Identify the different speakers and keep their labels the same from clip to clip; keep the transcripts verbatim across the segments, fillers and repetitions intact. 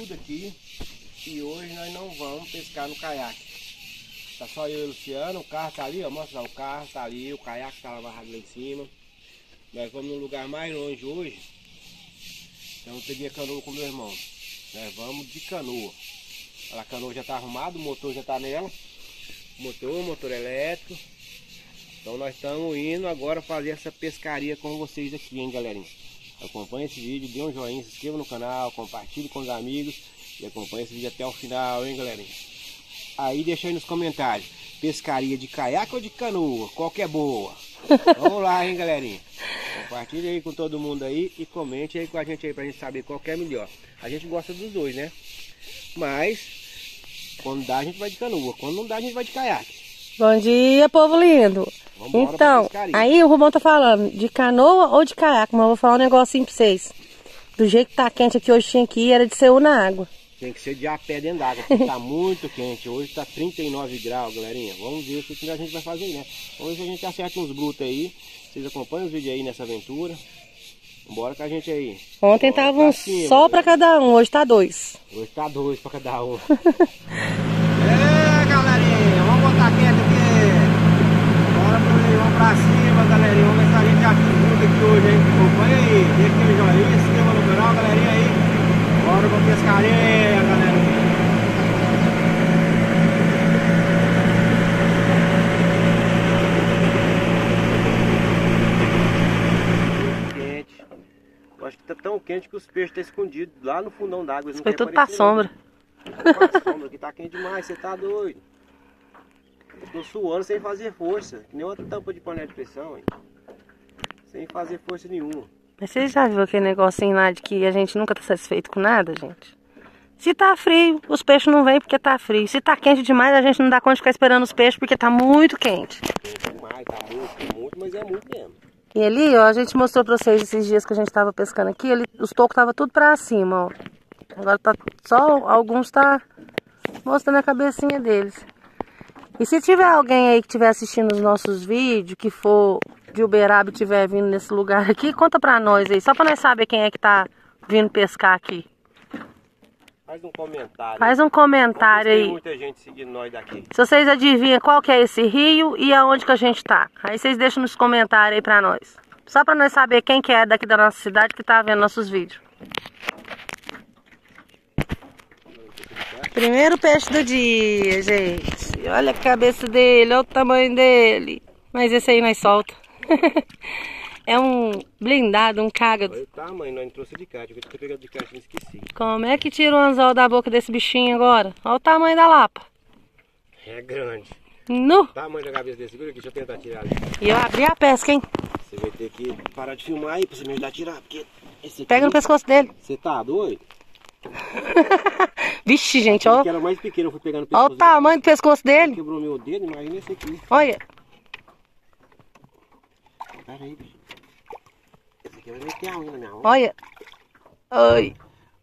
Speaker 1: tudo aqui e hoje nós não vamos pescar no caiaque. Tá só eu e o Luciano, o carro tá ali, ó, mostra lá, o carro tá ali, o caiaque tá amarrado lá em cima. Nós vamos num lugar mais longe hoje, então eu peguei a canoa com meu irmão. Nós vamos de canoa. A canoa já tá arrumada, o motor já tá nela. Motor, motor elétrico. Então nós estamos indo agora fazer essa pescaria com vocês aqui, hein, galerinha. Acompanhe esse vídeo, dê um joinha, se inscreva no canal, compartilhe com os amigos e acompanhe esse vídeo até o final, hein, galerinha. Aí deixa aí nos comentários, pescaria de caiaque ou de canoa, qual que é boa? Vamos lá, hein, galerinha. Compartilhe aí com todo mundo aí e comente aí com a gente aí pra gente saber qual que é melhor. A gente gosta dos dois, né? Mas quando dá a gente vai de canoa, quando não dá a gente vai de caiaque.
Speaker 2: Bom dia, povo lindo. Vambora. Então, aí o Rubão tá falando de canoa ou de caiaque, mas eu vou falar um negocinho pra vocês. Do jeito que tá quente aqui hoje, tinha que ir, era de ser na água.
Speaker 1: Tem que ser de a pé dentro d'água, porque tá muito quente. Hoje tá trinta e nove graus, galerinha. Vamos ver o que a gente vai fazer, né? Hoje a gente acerta uns brutos aí. Vocês acompanham os vídeos aí nessa aventura. Bora com a gente aí.
Speaker 2: Ontem
Speaker 1: Bora
Speaker 2: tava um cima, só pra cada um, hoje tá dois.
Speaker 1: Hoje tá dois pra cada um. É, galerinha, vamos botar quente aqui. Bora pro, vamos pra cima, galerinha. Vamos ver se a gente acha um bruto aqui hoje, hein? Acompanha aí, deixa aquele joinha, se inscreva no canal, galerinha aí. Bora pra pescaria, galera. Quente. Eu acho que tá tão quente que os peixes estão escondidos lá no fundão d'água.
Speaker 2: Foi tudo pra sombra.
Speaker 1: Pra sombra, que tá quente demais, você tá doido. Eu tô suando sem fazer força, que nem outra tampa de panela de pressão, hein? Sem fazer força nenhuma.
Speaker 2: Mas vocês já viram aquele negocinho lá de que a gente nunca tá satisfeito com nada, gente? Se tá frio, os peixes não vêm porque tá frio. Se tá quente demais, a gente não dá conta de ficar esperando os peixes porque tá muito quente.
Speaker 1: Quente demais, tá muito, muito, mas é muito mesmo.
Speaker 2: E ali, ó, a gente mostrou pra vocês esses dias que a gente tava pescando aqui, ali, os tocos tava tudo pra cima, ó. Agora tá só, alguns tá mostrando a cabecinha deles. E se tiver alguém aí que estiver assistindo os nossos vídeos, que for de Uberaba e estiver vindo nesse lugar aqui, conta pra nós aí, só pra nós saber quem é que tá vindo pescar aqui.
Speaker 1: Faz um comentário.
Speaker 2: Faz um comentário aí.
Speaker 1: Tem muita gente seguindo nós daqui.
Speaker 2: Se vocês adivinham qual que é esse rio e aonde que a gente tá. Aí vocês deixam nos comentários aí pra nós. Só pra nós saber quem que é daqui da nossa cidade que tá vendo nossos vídeos. Primeiro peixe do dia, gente. Olha a cabeça dele, olha o tamanho dele. Mas esse aí nós solta. É um blindado, um cágado.
Speaker 1: Olha o tamanho, nós não trouxe de caixa. Eu tinha pegado de caixa e esqueci.
Speaker 2: Como é que tira o anzol da boca desse bichinho agora? Olha o tamanho da lapa.
Speaker 1: É grande.
Speaker 2: Nu!
Speaker 1: O tamanho da cabeça desse, segura aqui, deixa eu tentar tirar ali.
Speaker 2: E eu abri a pesca, hein?
Speaker 1: Você vai ter que parar de filmar aí pra você me ajudar a tirar, porque esse aqui...
Speaker 2: Pega no pescoço dele.
Speaker 1: Você tá doido?
Speaker 2: Vixe, gente, ó.
Speaker 1: Esse aqui era mais pequeno, eu fui pegando o pescoço.
Speaker 2: Olha o tamanho do pescoço dele.
Speaker 1: Quebrou meu dedo, imagina esse aqui.
Speaker 2: Olha.
Speaker 1: Pera aí, bicho. Esse aqui vai meter a unha na minha mão.
Speaker 2: Olha. Ai.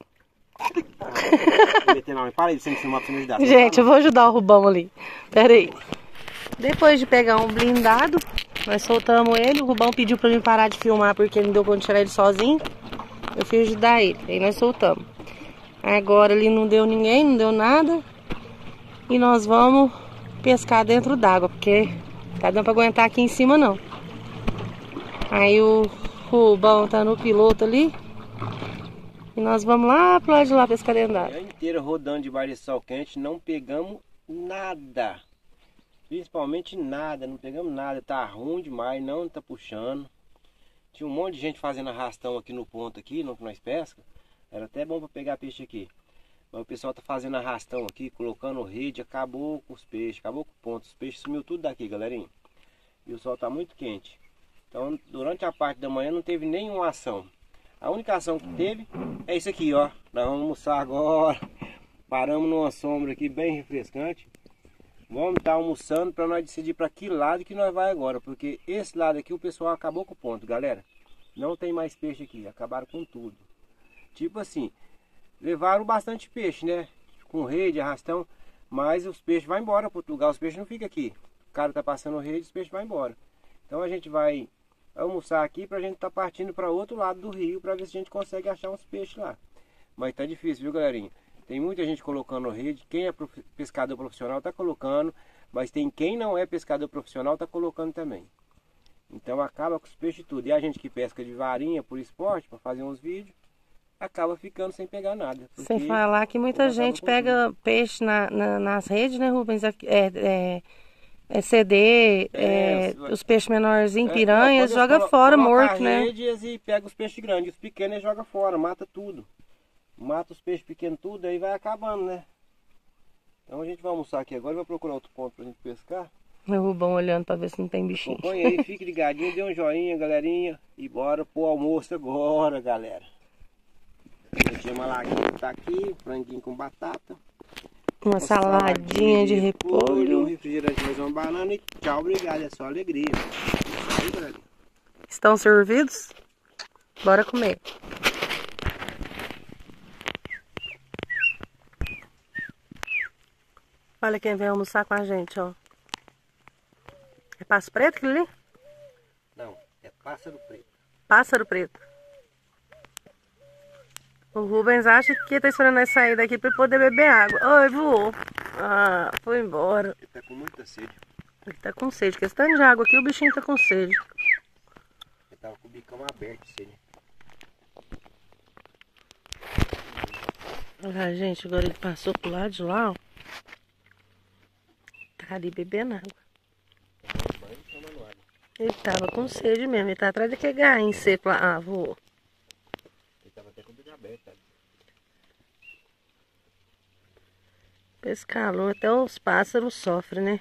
Speaker 1: Vai meter na unha. Para aí, sem filmar pra você me ajudar.
Speaker 2: Gente, eu vou ajudar o Rubão ali. Pera aí. Depois de pegar um blindado, nós soltamos ele. O Rubão pediu pra mim parar de filmar porque ele não deu conta de tirar ele sozinho. Eu fui ajudar ele. Aí nós soltamos. Agora ali não deu ninguém, não deu nada. E nós vamos pescar dentro d'água, porque tá dando pra aguentar aqui em cima não. Aí o Rubão tá no piloto ali. E nós vamos lá pro lado de lá pescar dentro d'água.
Speaker 1: A inteira rodando debaixo desse sol quente, não pegamos nada. Principalmente nada, não pegamos nada. Tá ruim demais, não tá puxando. Tinha um monte de gente fazendo arrastão aqui no ponto aqui, no que nós pesca. Era até bom para pegar peixe aqui. Mas o pessoal tá fazendo arrastão aqui, colocando rede, acabou com os peixes, acabou com o ponto. Os peixes sumiu tudo daqui, galerinha. E o sol tá muito quente. Então, durante a parte da manhã não teve nenhuma ação. A única ação que teve é isso aqui, ó. Nós vamos almoçar agora. Paramos numa sombra aqui bem refrescante. Vamos estar almoçando para nós decidir para que lado que nós vai agora. Porque esse lado aqui o pessoal acabou com o ponto, galera. Não tem mais peixe aqui, acabaram com tudo. Tipo assim, levaram bastante peixe, né? Com rede, arrastão. Mas os peixes vão embora para outro lugar, os peixes não ficam aqui. O cara tá passando rede, os peixes vão embora. Então a gente vai almoçar aqui pra gente tá partindo para outro lado do rio para ver se a gente consegue achar uns peixes lá. Mas tá difícil, viu, galerinha? Tem muita gente colocando rede. Quem é prof... pescador profissional tá colocando, mas tem quem não é pescador profissional tá colocando também. Então acaba com os peixes tudo. E a gente que pesca de varinha por esporte, para fazer uns vídeos, acaba ficando sem pegar nada.
Speaker 2: Sem falar que muita gente pega tudo. Peixe na, na, nas redes, né, Rubens? É, é, é C D, é, é, os peixes menorzinhos, piranhas, é, não, joga fora morto, né?
Speaker 1: Redes e pega os peixes grandes, os pequenos joga fora, mata tudo. Mata os peixes pequenos tudo, aí vai acabando, né? Então a gente vai almoçar aqui agora e vai procurar outro ponto pra gente pescar.
Speaker 2: O Rubão olhando pra ver se não tem bichinho.
Speaker 1: Acompanha aí, fique ligadinho, dê um joinha, galerinha. E bora pro almoço agora, galera. A tia Malaguinha tá aqui, franguinho com batata.
Speaker 2: Uma, uma saladinha de, de repolho.
Speaker 1: Um refrigerante, mais uma banana e tchau, obrigado, é só alegria. Aí, galerinha.
Speaker 2: Estão servidos? Bora comer. Olha quem vem almoçar com a gente, ó. É pássaro preto aquilo ali?
Speaker 1: Não, é pássaro preto.
Speaker 2: Pássaro preto. O Rubens acha que tá esperando nós sair daqui para poder beber água. Oi, voou. Ah, foi embora.
Speaker 1: Ele tá com muita sede.
Speaker 2: Ele tá com sede. Questão de água aqui, o bichinho tá com sede.
Speaker 1: Ele tava com o bicão aberto, sede.
Speaker 2: Olha, gente, agora ele passou pro lado de lá, ó. Tá ali bebendo água. Ele tava com sede mesmo, ele tá atrás daquele gainho seco lá. Ah, voou.
Speaker 1: Ele tava até com o bico aberto, sabe?
Speaker 2: Esse calor, até os pássaros sofrem, né?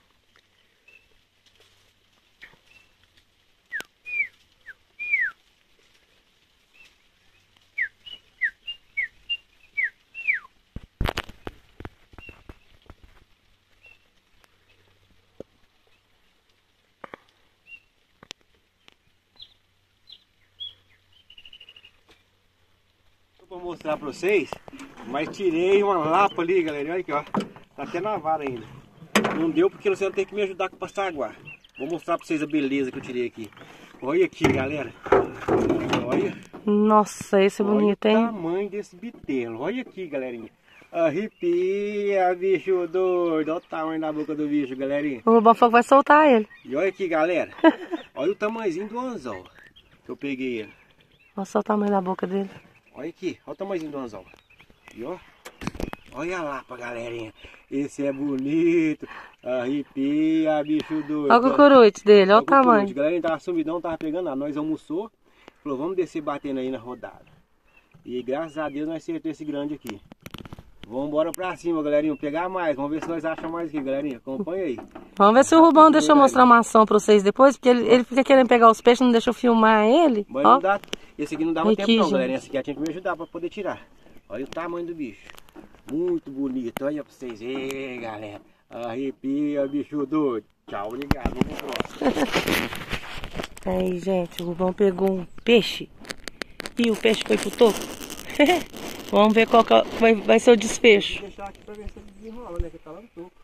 Speaker 1: Vou mostrar pra vocês, mas tirei uma lapa ali, galera. Olha aqui, ó. Tá até na vara ainda. Não deu porque você vai ter que me ajudar com passaguá. Vou mostrar pra vocês a beleza que eu tirei aqui. Olha aqui, galera. Olha.
Speaker 2: Nossa, esse é bonito, hein?
Speaker 1: Olha o tamanho desse bitelo. Olha aqui, galerinha. Arrepia, bicho doido. Olha o tamanho da boca do bicho, galerinha.
Speaker 2: O Rubão falou que vai soltar ele.
Speaker 1: E olha aqui, galera. Olha o tamanhozinho do anzol que eu peguei ele.
Speaker 2: Olha só o tamanho da boca dele.
Speaker 1: Olha aqui, olha o tamanhozinho do anzol. E ó, olha lá pra galerinha. Esse é bonito. Arrepia, bicho doido.
Speaker 2: Olha o cucuruto dele, olha, olha o tamanho.
Speaker 1: A galera tava sumidão, tava pegando nada. Nós almoçou, falou, vamos descer batendo aí na rodada. E graças a Deus nós acertamos esse grande aqui. Vamos embora pra cima, galerinha. Pegar mais, vamos ver se nós achamos mais aqui, galerinha. Acompanha aí.
Speaker 2: Vamos ver se o Rubão deixa eu mostrar uma ação pra vocês depois, porque ele, ele fica querendo pegar os peixes, não deixa eu filmar ele.
Speaker 1: Mas
Speaker 2: ó.
Speaker 1: Não dá, esse aqui não dá muito
Speaker 2: aqui,
Speaker 1: tempo não,
Speaker 2: gente.
Speaker 1: galerinha. Esse aqui tinha que me ajudar pra poder tirar. Olha o tamanho do bicho. Muito bonito. Olha pra vocês. Ei, galera. Arrepia, bicho doido. Tchau, obrigado. Vamos pro próximo.
Speaker 2: Aí, gente, o Rubão pegou um peixe e o peixe foi pro topo. Vamos ver qual que vai, vai ser o desfecho.
Speaker 1: Vou deixar aqui pra ver se ele desenrola, né? Que tá lá no topo.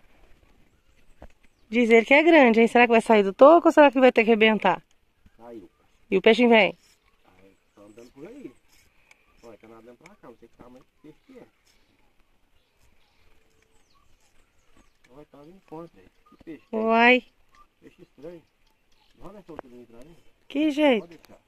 Speaker 2: Diz ele que é grande, hein? Será que vai sair do toco ou será que vai ter que arrebentar?
Speaker 1: Saiu.
Speaker 2: E o peixe vem?
Speaker 1: Aí, tá andando por aí. Olha, tá nadando pra cá, não sei que tamanho de peixe que é. Olha, tá vindo forte, velho. Que peixe?
Speaker 2: Uai.
Speaker 1: Peixe estranho. Não vai deixar o tudo entrar, né?
Speaker 2: Que jeito?
Speaker 1: Pode deixar.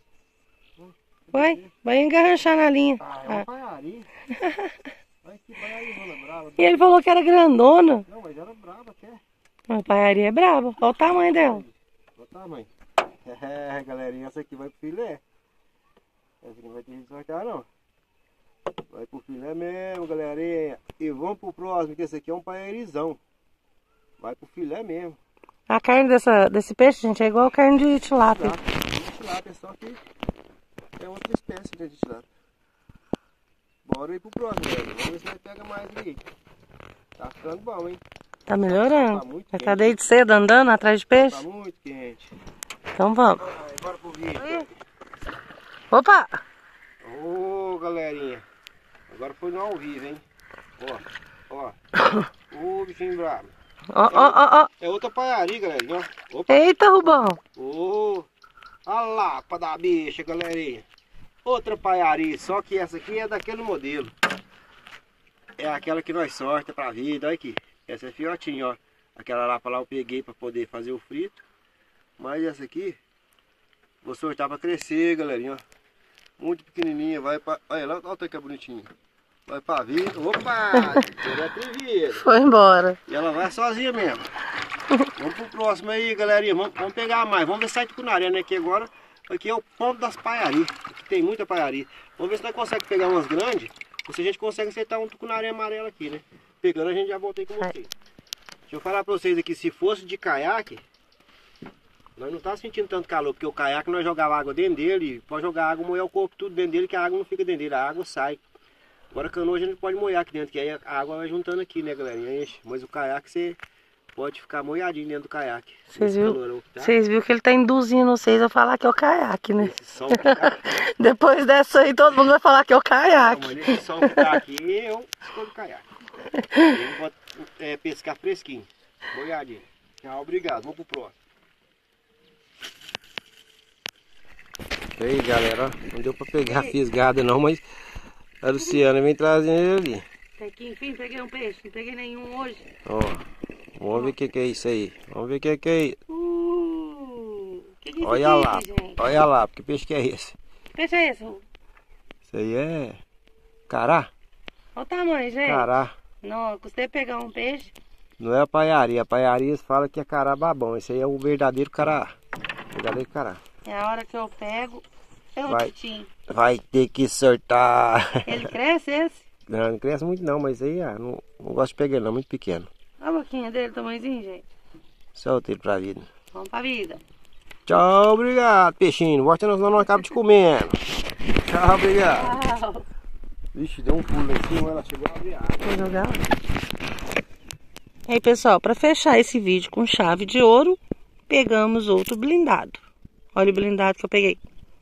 Speaker 2: Vai, vai engarranchar na linha.
Speaker 1: Ah, é uma paiari. Olha que paiari rola brava.
Speaker 2: E ele falou que era grandona.
Speaker 1: Não, mas era brava até.
Speaker 2: A paiari é brava. Olha o tamanho dela.
Speaker 1: Olha o tamanho. É, galerinha, essa aqui vai pro filé. Essa aqui não vai ter que sortear, não. Vai pro filé mesmo, galerinha. E vamos pro próximo, que esse aqui é um paiarizão. Vai pro filé mesmo.
Speaker 2: A carne dessa, desse peixe, gente, é igual a carne de tilápia.
Speaker 1: Tilápia, tilápia, só que é outra espécie de tilápia. Bora ir pro próximo, galera. Vamos ver se nós pega mais aí. Tá ficando bom, hein?
Speaker 2: Tá melhorando.
Speaker 1: Tá muito
Speaker 2: Já
Speaker 1: quente.
Speaker 2: tá desde cedo andando atrás de peixe.
Speaker 1: Tá muito quente.
Speaker 2: Então vamos.
Speaker 1: Vai, bora pro vídeo.
Speaker 2: Opa!
Speaker 1: Ô, oh, galerinha. Agora foi no ao vivo, hein? Ó, ó. Ô, bichinho bravo.
Speaker 2: Ó, ó, ó, ó.
Speaker 1: É outra paiari, galerinha. Ó. Opa.
Speaker 2: Eita, Rubão.
Speaker 1: Ô, a lapa da bicha, galerinha. Outra paiari, só que essa aqui é daquele modelo. é aquela que nós sorta pra vida. Olha aqui. Essa é fiotinha, ó. Aquela lá pra lá eu peguei pra poder fazer o frito. Mas essa aqui, vou sortar pra crescer, galerinha, ó. Muito pequenininha, vai pra... Olha lá, olha o tanto que é bonitinho. Vai pra vida. Opa! Ele é atrevido.
Speaker 2: Foi embora.
Speaker 1: E ela vai sozinha mesmo. Vamos pro próximo aí, galerinha. Vamos, vamos pegar mais. Vamos ver se sai tucunaré, né? Aqui agora, aqui é o ponto das paiarias. Aqui tem muita paiaria. Vamos ver se nós conseguimos pegar umas grandes. Ou se a gente consegue acertar um tucunaré amarelo aqui, né? Pegando, a gente já voltei com vocês. Deixa eu falar pra vocês aqui, se fosse de caiaque, nós não tá sentindo tanto calor, porque o caiaque nós jogava água dentro dele, pode jogar água, moer o corpo tudo dentro dele, que a água não fica dentro dele, a água sai. Agora canoa a gente pode molhar aqui dentro, que aí a água vai juntando aqui, né, galerinha? Enche. Mas o caiaque você pode ficar molhadinho dentro do caiaque.
Speaker 2: Vocês viram tá? viu que ele tá induzindo vocês a falar que é o caiaque, né?
Speaker 1: Esse som que tá...
Speaker 2: Depois dessa aí todo mundo vai falar que é o caiaque.
Speaker 1: Não, mas esse som que tá aqui, eu escolho o caiaque. Eu vou é, pescar fresquinho, molhadinho. Tchau, obrigado, vamos pro próximo. E aí, galera, ó, não deu pra pegar a fisgada não, mas a Luciana vem trazendo ele ali.
Speaker 2: Até que enfim peguei um peixe, não peguei nenhum hoje.
Speaker 1: Ó, vamos ver o que, que é isso aí. Vamos ver o que, que é isso.
Speaker 2: Uh, que que
Speaker 1: olha
Speaker 2: aqui,
Speaker 1: lá,
Speaker 2: gente?
Speaker 1: olha lá, porque peixe que é esse?
Speaker 2: Que peixe é esse? Isso
Speaker 1: aí é cará?
Speaker 2: Olha o tamanho, gente.
Speaker 1: Cará.
Speaker 2: Não, eu custei pegar um peixe.
Speaker 1: Não é a paiaria, a paiaria fala que é cará babão. Esse aí é o verdadeiro cará. Verdadeiro cará.
Speaker 2: É a hora que eu pego, eu
Speaker 1: vai,
Speaker 2: titinho.
Speaker 1: vai ter que sortar.
Speaker 2: Ele cresce esse?
Speaker 1: Não, não cresce muito não, mas aí ah, não, não gosto de pegar ele não, muito pequeno.
Speaker 2: Olha a boquinha dele, tamanhozinho, gente.
Speaker 1: Solta ele pra vida.
Speaker 2: Vamos pra vida.
Speaker 1: Tchau, obrigado, peixinho. Volta senão não acaba te comendo. Tchau, obrigado.
Speaker 2: Tchau.
Speaker 1: Vixe, deu um pulo lá em cima, ela chegou a abrir a água.
Speaker 2: Vou jogar. E aí, pessoal, para fechar esse vídeo com chave de ouro, pegamos outro blindado. Olha o blindado que eu peguei.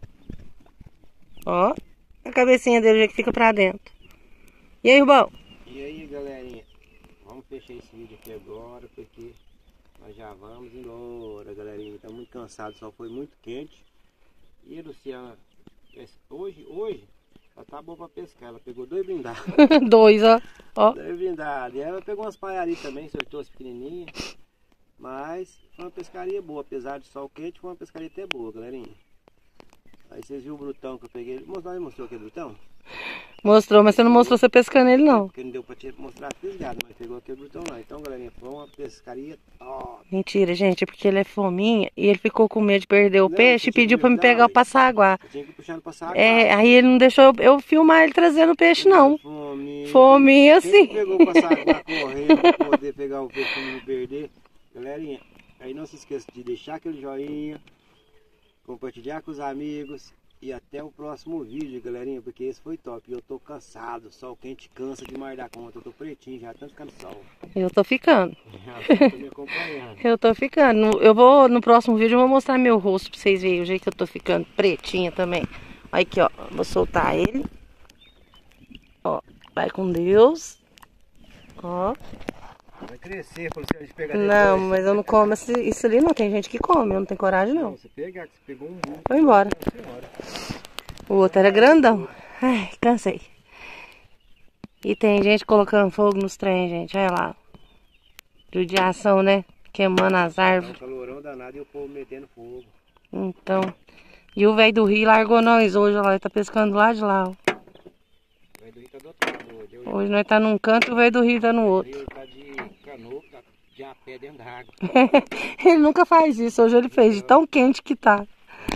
Speaker 2: Ó, a cabecinha dele já que fica pra dentro. E aí, Rubão?
Speaker 1: E aí, galerinha? Vamos fechar esse vídeo aqui agora, porque nós já vamos embora, galerinha. Tá muito cansado, só foi muito quente. E a Luciana, hoje, hoje, ela tá boa pra pescar. Ela pegou dois blindados.
Speaker 2: Dois, ó. ó.
Speaker 1: Dois blindados. E ela pegou umas paiarias também, sortou as pequenininhas. Mas foi uma pescaria boa, apesar de sol quente, foi uma pescaria até boa, galerinha. Aí vocês viram o brutão que eu peguei. Mostrou, mostrou aquele brutão?
Speaker 2: Mostrou, mas você não mostrou você pescando ele não.
Speaker 1: Porque não deu pra te mostrar a fisgada, mas pegou aquele brutão lá. Então, galerinha, foi uma pescaria top.
Speaker 2: Mentira, gente, é porque ele é fominha e ele ficou com medo de perder o
Speaker 1: não,
Speaker 2: peixe e pediu pra me pegar o passaguá.
Speaker 1: Eu tinha que puxar no passaguá.
Speaker 2: É, aí ele não deixou eu filmar ele trazendo o peixe não.
Speaker 1: Fominha.
Speaker 2: Fominha sim.
Speaker 1: Quem pegou o passaguá correndo pra poder pegar o peixe e não perder. Galerinha, aí não se esqueça de deixar aquele joinha, compartilhar com os amigos e até o próximo vídeo, galerinha, porque esse foi top. Eu tô cansado, sol quente cansa demais da conta, eu tô pretinho já, tanto ficando sol.
Speaker 2: Eu tô ficando.
Speaker 1: Já tô me acompanhando.
Speaker 2: Eu tô ficando. Eu vou, no próximo vídeo eu vou mostrar meu rosto pra vocês verem o jeito que eu tô ficando pretinha também. Olha aqui, ó, vou soltar ele. Ó, vai com Deus. Ó.
Speaker 1: Vai crescer, falou assim, a gente pega depois.
Speaker 2: Não, mas eu não como esse, isso ali não. Tem gente que come, eu não tenho coragem não.
Speaker 1: Não, você pega, você pegou um burro.
Speaker 2: Foi embora. O outro era grandão. Ai, cansei. E tem gente colocando fogo nos trem, gente. Olha lá. Judiação, né? Queimando as árvores.
Speaker 1: É um calorão danado e o povo metendo fogo.
Speaker 2: Então. E o velho do rio largou nós hoje, olha lá. Ele tá pescando lá de lá, ó.
Speaker 1: O velho do rio tá do outro lado hoje.
Speaker 2: Hoje nós tá num canto e o velho do rio tá no outro.
Speaker 1: Ele tá de canoa, tá de a pé dentro da água.
Speaker 2: Ele nunca faz isso, hoje ele fez, de tão quente que tá.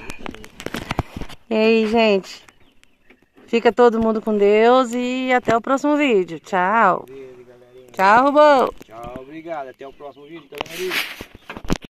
Speaker 2: E aí, gente? Fica todo mundo com Deus e até o próximo vídeo. Tchau.
Speaker 1: Beleza, galerinha.
Speaker 2: Tchau, Rubão.
Speaker 1: Tchau, obrigado. Até o próximo vídeo, galerinha.